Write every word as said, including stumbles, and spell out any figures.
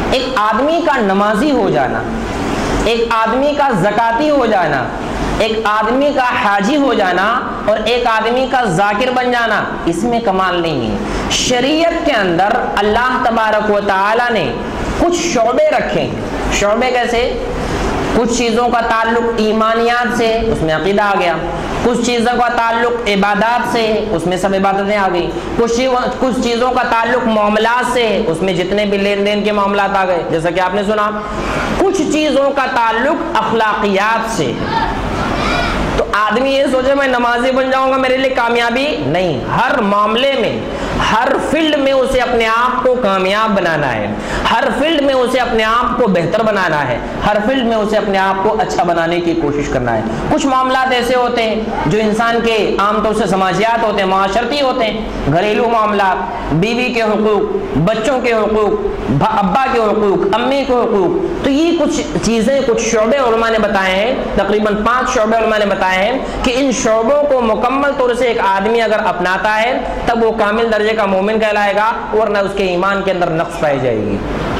ایک آدمی کا نمازی ہو جانا، ایک آدمی کا زکاتی ہو جانا، ایک آدمی کا حاجی ہو جانا اور ایک آدمی کا ذاکر بن جانا، اس میں کمال نہیں ہے۔ شریعت کے اندر اللہ تبارک و تعالی نے کچھ شعبے رکھے۔ شعبے کیسے؟ کچھ چیزوں کا تعلق ایمانیات سے، اس میں عقیدہ آ گیا۔ کچھ چیزوں کا تعلق عبادات سے، اس میں سب عبادتیں آ گئی۔ کچھ کچھ چیزوں کا تعلق معاملات سے، اس میں جتنے بھی لین دین کے معاملات آ گئے، جیسا کہ آپ نے سنا۔ کچھ چیزوں کا تعلق اخلاقیات سے۔ تو آدمی یہ سوچے میں نمازی بن جاؤں گا میرے لیے کامیابی نہیں، ہر معاملے میں، ہر فیلڈ میں اسے اپنے آپ کو کامیاب بنانا ہے، ہر فیلڈ میں اسے اپنے آپ کو بہتر بنانا ہے، ہر فیلڈ میں اسے اپنے آپ کو اچھا بنانے کی کوشش کرنا ہے۔ کچھ معاملات ایسے ہوتے ہیں جو انسان کے عام طور سے سماجیات ہوتے ہیں، معاشرتی ہوتے ہیں، گھریلو معاملات، بیوی کے حقوق، بچوں کے حقوق، ابا کے حقوق، امی کے حقوق۔ تو یہ کچھ چیزیں، کچھ شعبے علماء نے بتائے ہیں، تقریباً پانچ شعبے علماء نے بتائے ہیں کہ ان شعبوں کو مکمل طور سے ایک آدمی اگر اپناتا ہے تب وہ کامل درجے کا مومن کہلائے گا، ورنہ اس کے ایمان کے اندر نقص پائی جائے گی۔